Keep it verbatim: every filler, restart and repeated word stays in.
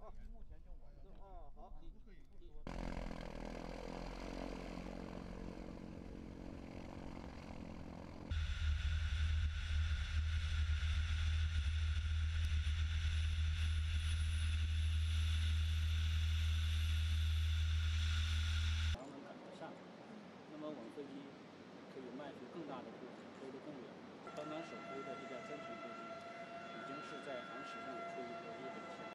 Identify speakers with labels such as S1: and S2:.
S1: 啊，目前就我的啊，好，不可以不说。
S2: 航能赶得上，那么我们飞机可以迈出更大的步，飞得更远。香港首飞的这架增程飞机，已经是在航史上有出一个日本先